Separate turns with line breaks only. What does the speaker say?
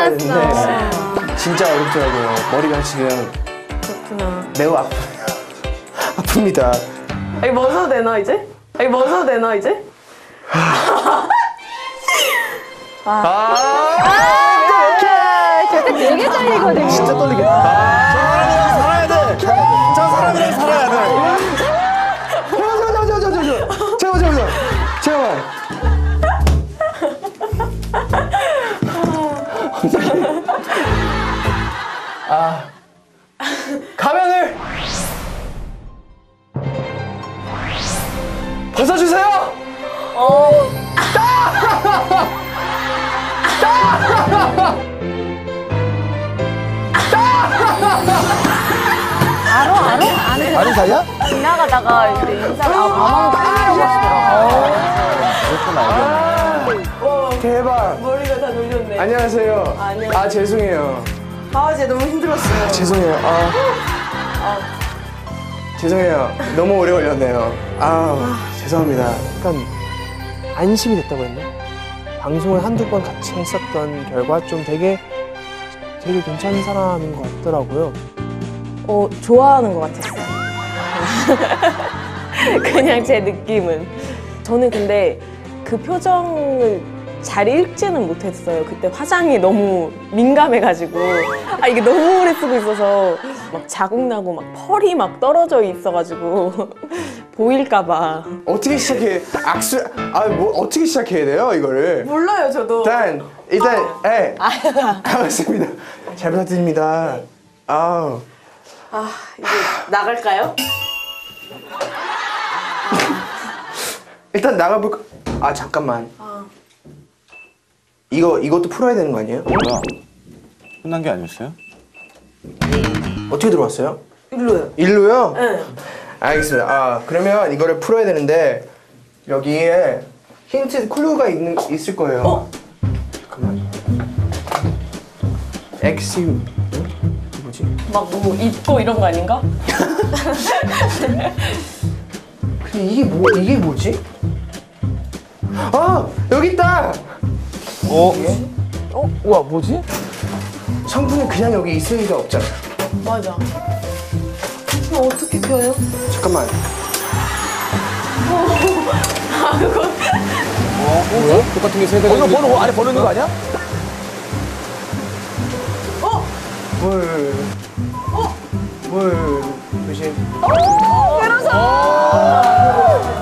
해야 되는데 진짜 어렵더라고요. 머리가 지금
그렇구나.
매우 아픕니다.
아니 벗어도 되나 이제? 아니 벗어도 되나 이제?
저때 되게 떨리거든요.
진짜 떨리겠다. 저 사람이랑 살아야 돼. 저 사람이랑 살아야 돼. 잠깐만. 가면을 벗어주세요.
아는 사이야?
지나가다가 이제 인사를 아무도 끝내라고 하시더라고요.
무조건 알겠네.
대박.
머리가 다 놀렸네.
안녕하세요.
안녕하세요.
아 죄송해요.
아, 쟤 너무 힘들었어요.
죄송해요. 죄송해요. 너무 오래 걸렸네요. 죄송합니다. 약간 안심이 됐다고 했나? 방송을 한두 번 같이 했었던 결과 좀 되게 괜찮은 사람인 것 같더라고요.
좋아하는 것 같았어요. 그냥 제 느낌은. 저는 근데 그 표정을 잘 읽지는 못했어요. 그때 화장이 너무 민감해가지고 이게 너무 오래 쓰고 있어서 막 자국나고 막 펄이 막 떨어져 있어가지고 보일까봐.
어떻게 시작해? 어떻게 시작해야 돼요, 이거를?
몰라요, 저도.
일단, 반갑습니다. 잘 부탁드립니다.
이제 나갈까요?
일단 나가볼까? 잠깐만. 이것도 풀어야 되는 거 아니에요?
뭐야? 끝난 게 아니었어요?
어떻게 들어왔어요?
일로요.
일로요?
네.
알겠습니다. 그러면 이거를 풀어야 되는데 여기에 힌트, 클루가 있을 거예요. 잠깐만. X 뭐지?
막 뭐 입고 이런 거 아닌가?
근데 이게 뭐지? 여기 있다. 우와, 뭐지? 성분은 그냥 여기 있을 리가 없잖아.
맞아. 그럼 어떻게 펴요?
잠깐만.
뭐야? 똑같은 게 세 개가
이거 번호 안에 번호 있는 거 아니야?
물 조심.